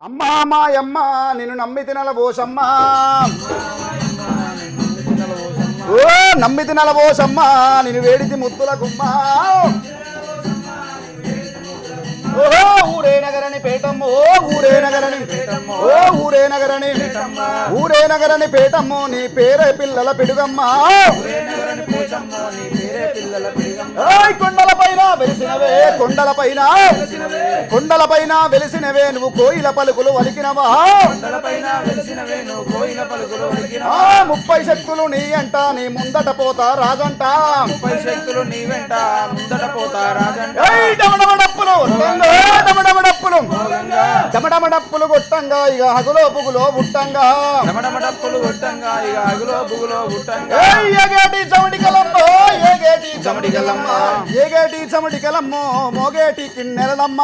అమ్మా మాయమ్మ నిన్ను నమ్మి తినల పోసమ్మ ఓ నమ్మి తినల పోసమ్మ నిన్ను వేడితి ముత్తుల గుమ్మ ఓ ఊరే నగరని పేటమ్మ ఓ ఊరే నగరని ఓ ఊరే నగరని ఊరే నగరని పేటమ్మ నీ పేరే పిల్లల పిడుగమ్మ కొండల పైన వెలిసినవే కొండల పైన వెలిసినవే నువ్వు కోయిల పలుకులు వలికినవా 30 శక్తులు నీ అంట నీ ముందట పోతా రాజంట 30 శక్తులు నీ వెంట ముందట పోతా రాజంట డమడమడప్పులు కొట్టంగా ఇక హగులో బుగులో బుట్టంగా డమడమడప్పులు కొట్టంగా ఇక హగులో బుగులో బుట్టంగా ఏగేటి చమడికలమ్మో ఏగేటి చమడికలమ్మ ఏగేటి చమడికలమ్మో మోగేటి కిన్నెరలమ్మ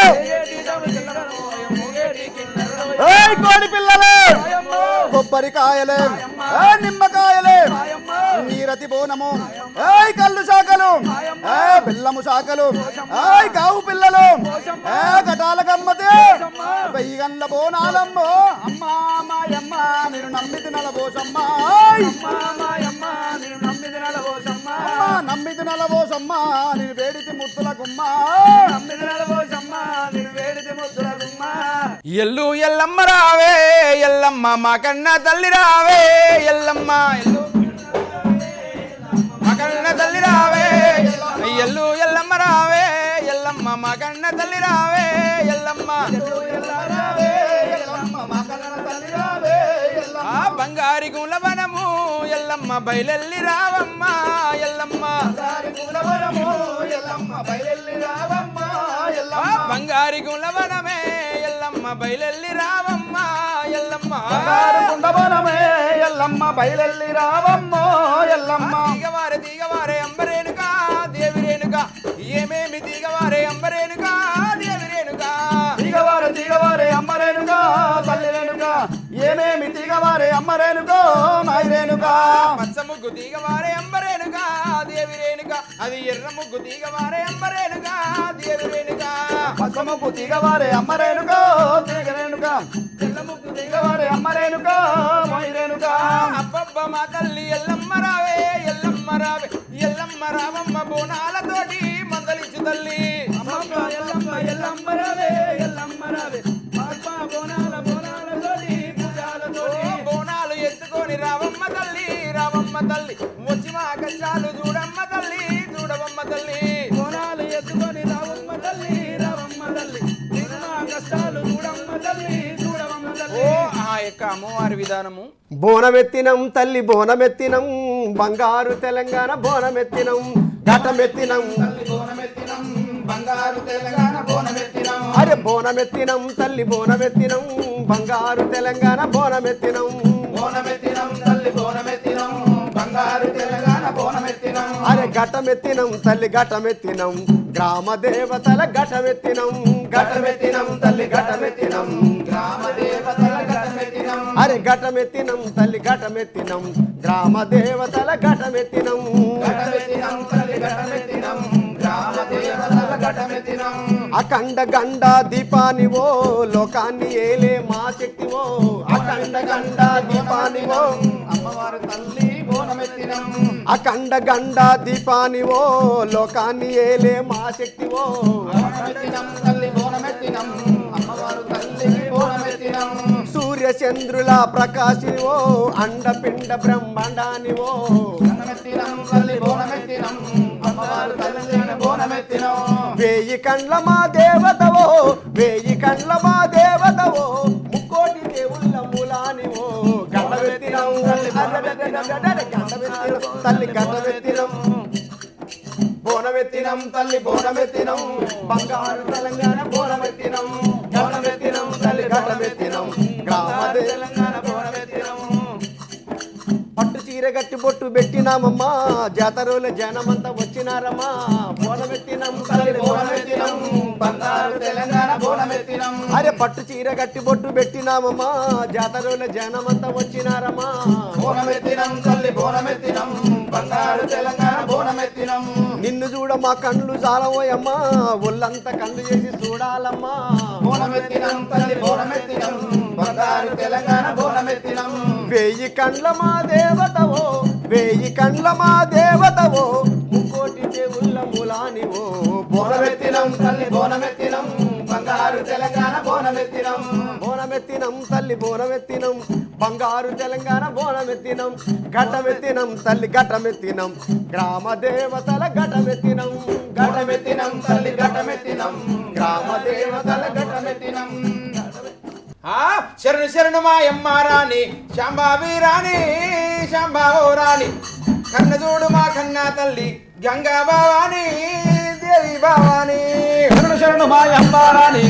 కోడి పిల్లలే కొబ్బరికాయలే నిమ్మకాయలే నీరతి బోనము కళ్ళు శాఖలు బెల్లము శాఖలు కావు పిల్లలు గటాల గమ్మతే వెయ్యగండ్ల బోనాలమ్మో అమ్మా మాయమ్మ నేను నమ్మి తినల పోసమ్మ నమ్మి తినల పోసమ్మ నేను వేడితి ముత్తుల గుమ్మ ఎల్లు ఎల్లమ్మ రావే ఎల్లమ్మ మా కన్న తల్లి రావే ఎల్లమ్మ మా కన్న తల్లి రావే ఎల్లు ఎల్లమ్మ రావే ఎల్లమ్మ మా కన్న తల్లి రావే ఎల్లమ్మ ఆ బంగారి గుల వనము ఎల్లమ్మ బయలెల్లి రావమ్మ ఎల్లమ్మ బంగారి గుల వనమే ఎల్లమ్మ బయలెల్లి రావమ్మ ఎల్లమ్మ ఎల్లమ్మ బయలెల్లి రావమ్మ ఎల్లమ్మ తీగవారే అంబరేనుక దేవి రేణుక ఏమేమి తీగవారే అంబరేనుక దేవి రేణుక తీగవారే అమ్మరేనుగా తల్లి రేణుగా ఏమేమి తీగవారే అమ్మరేనుగో నాయి రేణుగా పచ్చ ముగ్గు తీగవారే అంబరేనుక దేవి రేణుక అది ఎర్ర ముగ్గు తీగవారే అంబరేనుక దేవి రేణుక పచ్చ ముగ్గు తీగవారే అమ్మరేనుగో తీగ రేణుగా తెల్ల ముగ్గు తీగవారే అమ్మరేనుగో నాయి రేణుగా అబ్బబ్బ మా తల్లి ఎల్లమ్మ రావే ఎల్లమ్మ రావే ఎల్లమ్మ రావమ్మ బోనాలతోటి మందలించు తల్లి ఎల్లమ్మ రావే ఎల్లమ్మ రావే బోనాలు ఎత్తుకొని రావమ్మ తల్లి వచ్చి మా కష్టాలు చూడమ్మ తల్లి చూడవమ్మ తల్లి బోనాలు ఎత్తుకొని రావమ్మ తల్లి మా కష్టాలు చూడమ్మ తల్లి చూడవమ్మ తల్లి ఓ ఆ యొక్క అమ్మవారి విధానము బోనమెత్తినం తల్లి బోనమెత్తినం బంగారు తెలంగాణ బోనమెత్తినం ఘటమెత్తినం బంగారు తెలంగాణ బోనమెత్తినం అరే బోనమెత్తినం తల్లి బోనమెత్తినం బంగారు తెలంగాణ బోనమెత్తినం తల్లి బోనమెత్తినం బంగారు తెలంగాణ బోనమెత్తినం అరే ఘటమెత్తినం తల్లి ఘటమెత్తినం గ్రామ దేవతల ఘటమెత్తినం తల్లి ఘటమెత్తినం గ్రామ దేవతల ఘటమెత్తినం అరే ఘటమెత్తినం తల్లి ఘటమెత్తినం గ్రామ దేవతల ఘటమెత్తినం తల్లి ఘటమెత్తినం గ్రామ దేవతల ఘటమెత్తినం అఖండ గండ దీపానివో లోకాన్ని ఏలే మా శక్తివో అఖండ గండ దీపానివో అమ్మవారు తల్లి బోనమెత్తినం అఖండ గండ దీపానివో లోకాన్ని ఏలే మా శక్తివో తల్లి బోనమెత్తినం అమ్మవారు తల్లి బోనమెత్తినం సూర్య చంద్రుల ప్రకాశివో అండపిండ బ్రహ్మాండానివో తల్లి బోనమెత్తినం అమ్మవారు తల్లి బోనమెత్తినం వేయి కండ్ల మా దేవతవో వేయి కండ్ల మా దేవతవో ముక్కోటి దేవుళ్ళ మూలానివో గండవెత్తినం తల్లి గండవెత్తినం బోనమెత్తినం తల్లి బోనమెత్తినం బంగారు తెలంగాణ బోనమెత్తినం తల్లి గండవెత్తినం గ్రామ తెలంగాణ బోనమెత్తినం పట్టు చీర గట్టి బొట్టు పెట్టినామమ్మా జాతరలో జనమంతా వచ్చినారమ్మా బోనమెత్తినం తల్లి బోనమెత్తినం బంగారు తెలంగాణ బోనమెత్తినం అరే పట్టు చీర గట్టి బొట్టు పెట్టినామమ్మా జాతరలో జనమంతా వచ్చినారమ్మా బోనమెత్తినం తల్లి బోనమెత్తినం బంగారు తెలంగాణ బోనమెత్తినం నిన్ను చూడ మా కళ్ళు చాలవోయమ్మా ఒళ్ళంతా కళ్ళు చేసి చూడాలమ్మా బోనమెత్తినం తల్లి బోనమెత్తినం బంగారు తెలంగాణ బోనమెత్తినం వేయి కండ్ల మా దేవతవో వేయి కండ్ల మా దేవతవో ముకోటి దేవుళ్ళ మూలానివో బోనమెత్తినం తల్లి బోనమెత్తినం బంగారు తెలంగాణ బోనమెత్తినం బోనమెత్తినం తల్లి బోనమెత్తినం బంగారు తెలంగాణ బోనమెత్తినం ఘటమెత్తినం తల్లి ఘటమెత్తినం గ్రామ దేవతల ఘటమెత్తినం ఘటమెత్తినం తల్లి ఘటమెత్తినం గ్రామ దేవతల ఘటమెత్తినం శరణు శరణు మాయమ్మ రాణి శాంబావి రాణి శాంబావో రాణి కన్న చూడు మా కన్నా తల్లి గంగా భవాని దేవి భవాని శరణు శరణు మాయమ్మ రాణి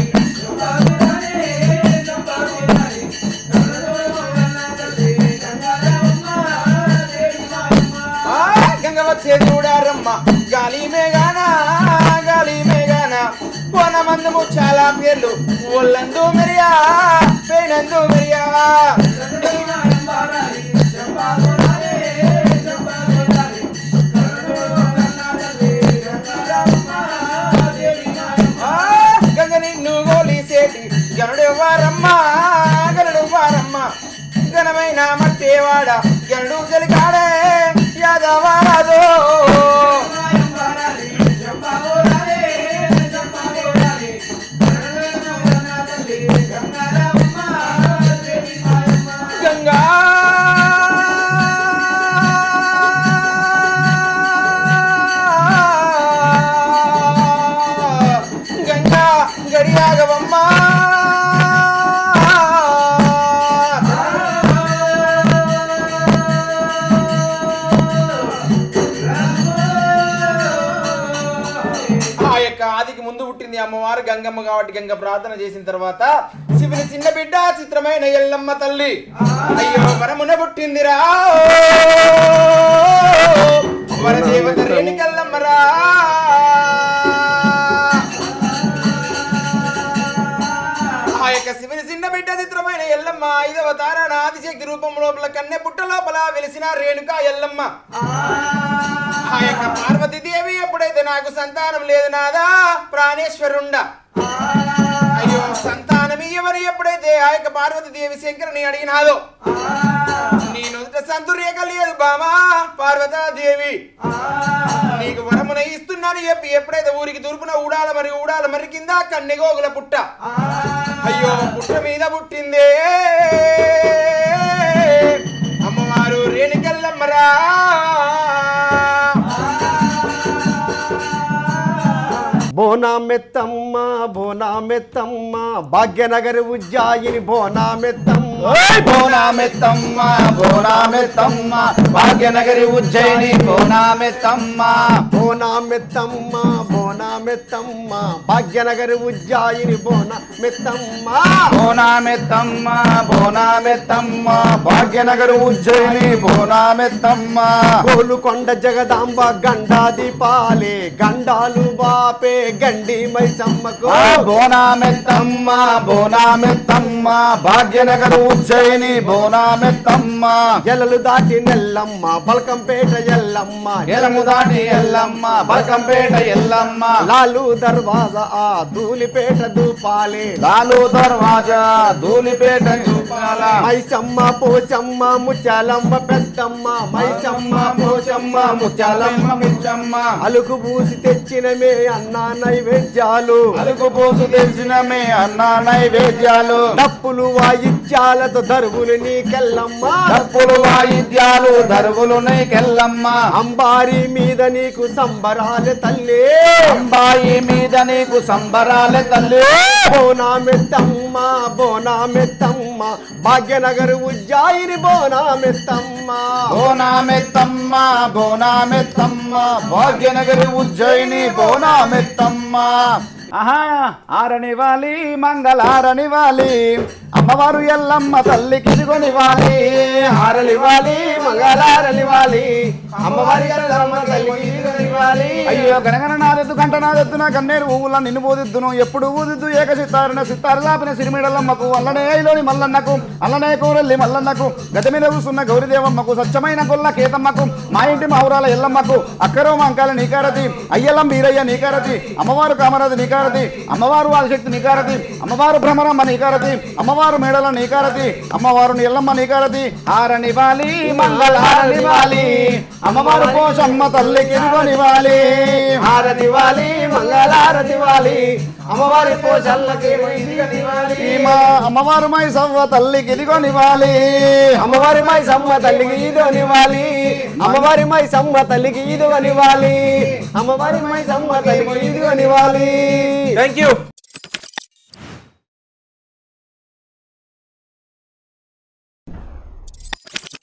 గంగ వచ్చే చూడారమ్మ గాలి మేఘానా పోనమందు చాలా పేర్లు ఒళ్ళందు మెరియా పేనందు మెరియా గంగ నిన్ను గోలిసేటి గనుడు వారమ్మ ఘనమైన మట్టేవాడ గనుడు కలికాడే యాదవారాదో గంగా గంగా గడియాగవమ్మ ఆదికి ముందు పుట్టింది అమ్మవారు గంగమ్మ కాబట్టి గంగ ప్రార్థన చేసిన తర్వాత శివుని చిన్న బిడ్డ చిత్రమైన ఎల్లమ్మ తల్లి అయ్యో వరమున పుట్టిందిరా వరదేవత రేణుకెల్లమ్మరా ఆ యొక్క శివుని చిన్న బిడ్డ చిత్రమైన ఎల్లమ్మ 5వ తారణ ఆదిశక్తి రూపం లోపల కన్నె పుట్ట లోపల వెలిసిన రేణుక ఎల్లమ్మ ఆ యొక్క పార్వతీదేవి ఎప్పుడైతే నాకు సంతానం లేదు నాదా ప్రాణేశ్వరుండ అయ్యో సంతానం ఇవ్వని ఎప్పుడైతే ఆ యొక్క పార్వతీదేవి శంకరుని అడిగినాదో నేను సంతుర్యక లేదు బామా పార్వతాదేవి నీకు వరమున ఇస్తున్నాను చెప్పి ఎప్పుడైతే ఊరికి తూర్పున ఊడాల మరి కింద కన్నెగోగుల పుట్ట అయ్యో పుట్ట మీద పుట్టిందే అమ్మవారు రేణుకెల్లమ్మరా బోనామెత్తమ్మ బోనామెత్తమ్మ భాగ్యనగర్ ఉజ్జాయిని బోనామెత్తమ్మ బోనామెత్తమ్మ బోనామెత్తమ్మ భాగ్యనగరి ఉజ్జయిని బోనామెత్తమ్మ బోనామెత్తమ్మ బోనామెత్తమ్మ భాగ్యనగర్ ఉజ్జాయిని బోనామెత్తమ్మ బోనామెత్తమ్మ బోనామెత్తమ్మ భాగ్యనగరి ఉజ్జయిని బోనామెత్తమ్మ గోలుకొండ జగదాంబ గండాది పాలే గండాలు బాపే గండి మైసమ్మకు బోనామెత్తమ్మ బోనామెత్తమ్మ భాగ్యనగర ఉజ్జయిని బోనామెత్తమ్మ ఎలలు దాటి నెల్లమ్మ బల్కంపేట ఎల్లమ్మ ఎలము దాటి ఎల్లమ్మ బల్కంపేట ఎల్లమ్మ లాలు దర్వాజా ఆ ధూలిపేట దూపాలే లాలు దర్వాజా ధూలిపేట దూపాల మైసమ్మ పోచమ్మ ముత్యాలమ్మ పెద్దమ్మ మైసమ్మ పోచమ్మ ముత్యాలమ్మ మిచ్చమ్మ అలుకు పూసి తెచ్చినమే అన్నా నైవేద్యాలు అలుకు పూసి తెచ్చినమే అన్నా నైవేద్యాలు డప్పులు వాయిద్యాలతో దరువులు నీకెల్లమ్మ డప్పులు వాయిద్యాలు దరువులు నీకెల్లమ్మ అంబారి మీద నీకు సంబరాలే తల్లి అంబాయి మీద నీకు సంబరాలే తల్లి బోనామెత్తమ్మ బోనామెత్తమ్మ భాగ్యనగర్ ఉజ్జాయిని బోనామెత్తమ్మ బోనామెత్తమ్మ బోనామెత్తమ్మ భాగ్యనగరి ఉజ్జయిని బోనామెత్తమ్మ ఆహా ఆరనివాలి మంగళారనివాలి అమ్మవారు ఎల్లమ్మ తల్లికి ఇదిగొనివ్వాలి హారలివ్వాలి మంగళారనివ్వాలి అమ్మవారి ఎల్లమ్మ తల్లికి ఇదిగొనివ్వాలి దివాలి అయ్యో గనగన నాదెద్దు గంట నాదెద్దు నా కన్నేరు ఊళ్ళ నిన్ను బోధిద్దును ఎప్పుడు ఊదిద్దు ఏక సిత్తారు లాపిన సిరిమిడలమ్మకు అల్లనే ఐలోని మల్లన్నకు అల్లనే కూరల్లి మల్లన్నకు గత మీద కూసున్న గౌరీదేవమ్మకు స్వచ్ఛమైన గొల్ల కేతమ్మకు మా ఇంటి మౌరాల ఎల్లమ్మకు అక్కరో మంకాల నీకారతి అయ్యలం బీరయ్య నీకారతి అమ్మవారు కామరాజు నీకారతి అమ్మవారు ఆదిశక్తి నీకారతి అమ్మవారు భ్రమరమ్మ నీకారతి అమ్మవారు మేడల నీకారతి అమ్మవారు ఎల్లమ్మ నీకారతి ఆరనివాలి మంగళారనివాలి అమ్మవారు పోషమ్మ తల్లికి ఇదిగోనివాలి హారతివాలి మంగళారతివాలి అమ్మవారి పోషల్లకి మా అమ్మవారు మై సవ్వ తల్లికి ఇదిగోనివాలి అమ్మవారి మై సమ్మ తల్లికి ఈదోనివ్వాలి అమ్మవారి మై సమ్మ తల్లికి ఈదోనివ్వాలి అమ్మవారి మై సమ్మ తల్లికి ఈదోనివ్వాలి థ్యాంక్ యూ